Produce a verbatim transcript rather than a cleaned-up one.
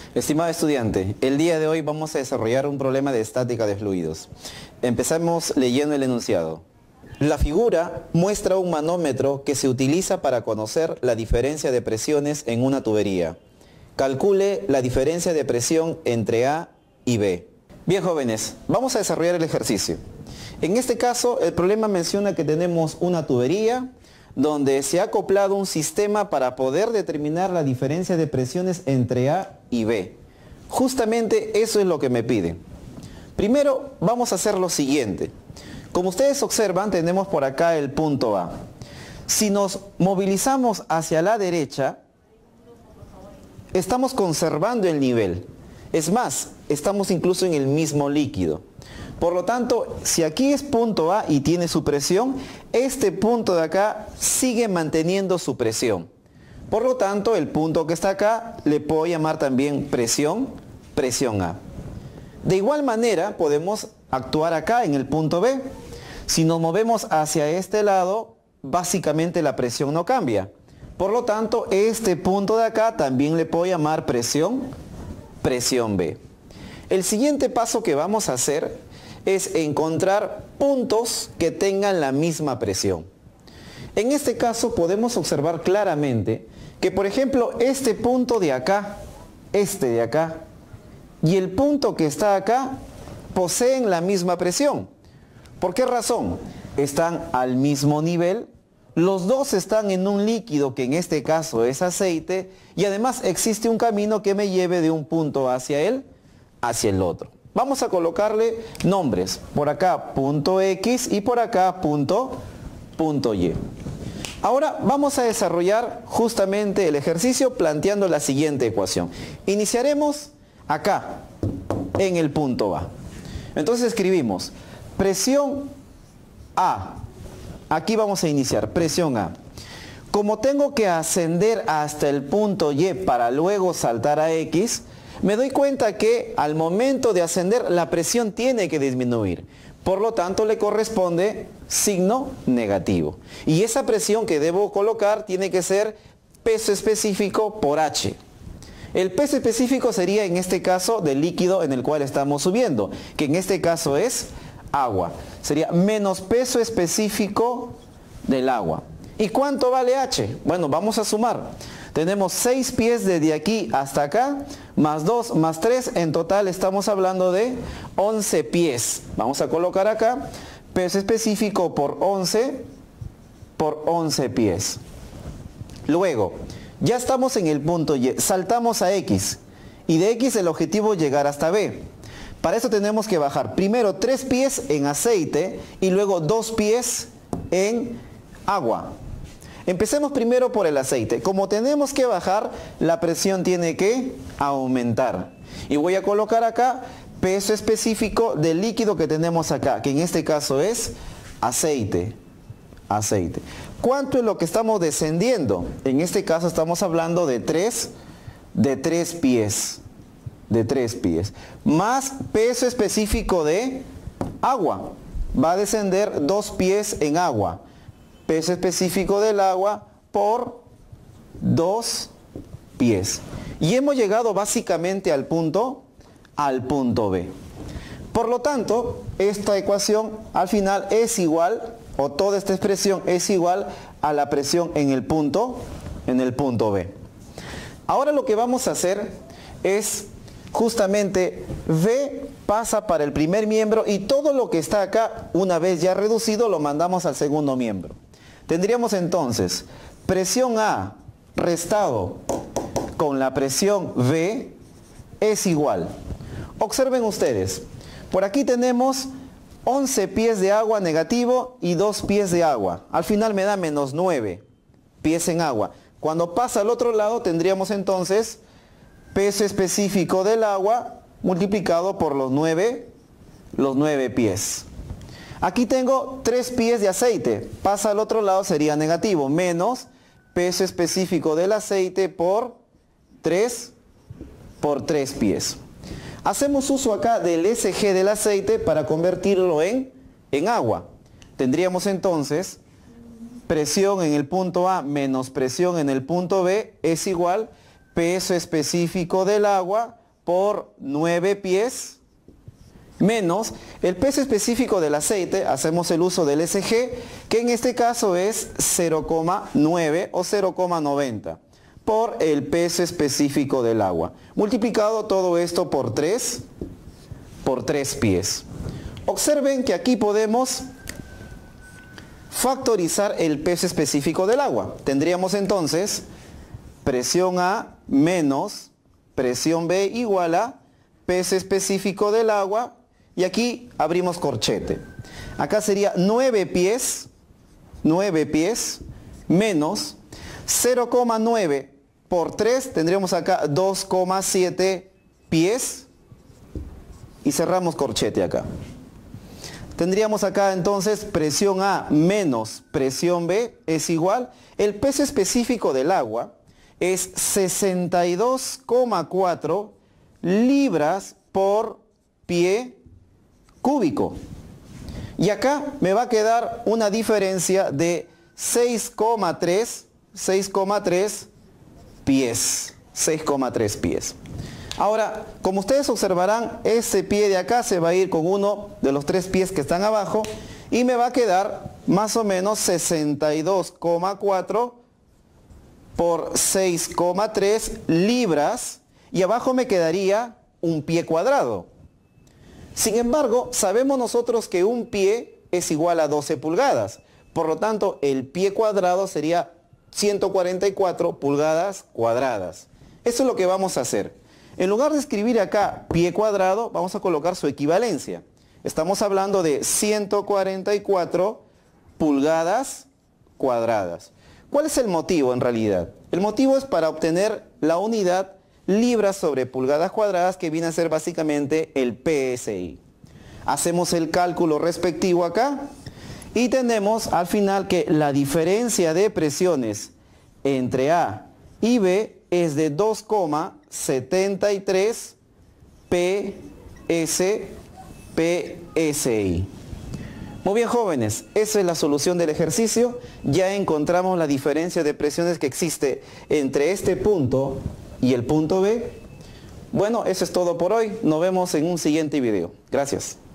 Estimado estudiante, el día de hoy vamos a desarrollar un problema de estática de fluidos. Empezamos leyendo el enunciado. La figura muestra un manómetro que se utiliza para conocer la diferencia de presiones en una tubería. Calcule la diferencia de presión entre A y B. Bien, jóvenes, vamos a desarrollar el ejercicio. En este caso, el problema menciona que tenemos una tubería donde se ha acoplado un sistema para poder determinar la diferencia de presiones entre A y B. Justamente eso es lo que me pide. Primero vamos a hacer lo siguiente. Como ustedes observan, tenemos por acá el punto A. Si nos movilizamos hacia la derecha, estamos conservando el nivel. Es más, estamos incluso en el mismo líquido. Por lo tanto, si aquí es punto A y tiene su presión, este punto de acá sigue manteniendo su presión. Por lo tanto, el punto que está acá le puedo llamar también presión, presión A. De igual manera, podemos actuar acá en el punto B. Si nos movemos hacia este lado, básicamente la presión no cambia. Por lo tanto, este punto de acá también le puedo llamar presión, presión B. El siguiente paso que vamos a hacer es encontrar puntos que tengan la misma presión. En este caso podemos observar claramente que, por ejemplo, este punto de acá, este de acá, y el punto que está acá poseen la misma presión. ¿Por qué razón? Están al mismo nivel, los dos están en un líquido que en este caso es aceite, y además existe un camino que me lleve de un punto hacia él, hacia el otro. Vamos a colocarle nombres, por acá punto X y por acá punto, punto Y. Ahora vamos a desarrollar justamente el ejercicio planteando la siguiente ecuación. Iniciaremos acá, en el punto A. Entonces escribimos presión A. Aquí vamos a iniciar, presión A. Como tengo que ascender hasta el punto Y para luego saltar a X, me doy cuenta que al momento de ascender la presión tiene que disminuir. Por lo tanto, le corresponde signo negativo. Y esa presión que debo colocar tiene que ser peso específico por H. El peso específico sería en este caso del líquido en el cual estamos subiendo, que en este caso es agua. Sería menos peso específico del agua. ¿Y cuánto vale H? Bueno, vamos a sumar. Tenemos seis pies desde aquí hasta acá, más dos, más tres, en total estamos hablando de once pies. Vamos a colocar acá, peso específico por once, por once pies. Luego, ya estamos en el punto Y, saltamos a X, y de X el objetivo es llegar hasta B. Para eso tenemos que bajar primero tres pies en aceite, y luego dos pies en agua. Empecemos primero por el aceite. Como tenemos que bajar, la presión tiene que aumentar. Y voy a colocar acá peso específico del líquido que tenemos acá, que en este caso es aceite. Aceite. ¿Cuánto es lo que estamos descendiendo? En este caso estamos hablando de tres, de tres pies. De tres pies. Más peso específico de agua. Va a descender dos pies en agua. Peso específico del agua por dos pies. Y hemos llegado básicamente al punto, al punto B. Por lo tanto, esta ecuación al final es igual, o toda esta expresión es igual a la presión en el punto, en el punto B. Ahora lo que vamos a hacer es justamente V pasa para el primer miembro y todo lo que está acá, una vez ya reducido, lo mandamos al segundo miembro. Tendríamos entonces presión A restado con la presión V es igual. Observen ustedes, por aquí tenemos once pies de agua negativo y dos pies de agua. Al final me da menos nueve pies en agua. Cuando pasa al otro lado tendríamos entonces peso específico del agua multiplicado por los nueve, los nueve pies. Aquí tengo tres pies de aceite, pasa al otro lado sería negativo, menos peso específico del aceite por tres, por tres pies. Hacemos uso acá del S G del aceite para convertirlo en, en agua. Tendríamos entonces presión en el punto A menos presión en el punto B es igual peso específico del agua por nueve pies menos el peso específico del aceite, hacemos el uso del S G, que en este caso es cero coma nueve o cero coma noventa, por el peso específico del agua. Multiplicado todo esto por tres, por tres pies. Observen que aquí podemos factorizar el peso específico del agua. Tendríamos entonces presión A menos presión B igual a peso específico del agua, y aquí abrimos corchete. Acá sería nueve pies, nueve pies menos cero coma nueve por tres, tendríamos acá dos coma siete pies y cerramos corchete acá. Tendríamos acá entonces presión A menos presión B es igual, el peso específico del agua es sesenta y dos coma cuatro libras por pie cúbico. Y acá me va a quedar una diferencia de seis coma tres, seis coma tres pies, seis coma tres pies. Ahora, como ustedes observarán, ese pie de acá se va a ir con uno de los tres pies que están abajo y me va a quedar más o menos sesenta y dos coma cuatro por seis coma tres libras, y abajo me quedaría un pie cuadrado. Sin embargo, sabemos nosotros que un pie es igual a doce pulgadas. Por lo tanto, el pie cuadrado sería ciento cuarenta y cuatro pulgadas cuadradas. Eso es lo que vamos a hacer. En lugar de escribir acá pie cuadrado, vamos a colocar su equivalencia. Estamos hablando de ciento cuarenta y cuatro pulgadas cuadradas. ¿Cuál es el motivo en realidad? El motivo es para obtener la unidad libras sobre pulgadas cuadradas, que viene a ser básicamente el P S I. Hacemos el cálculo respectivo acá y tenemos al final que la diferencia de presiones entre A y B es de dos coma setenta y tres P S I. Muy bien, jóvenes, esa es la solución del ejercicio. Ya encontramos la diferencia de presiones que existe entre este punto y el punto B. Bueno, eso es todo por hoy. Nos vemos en un siguiente video. Gracias.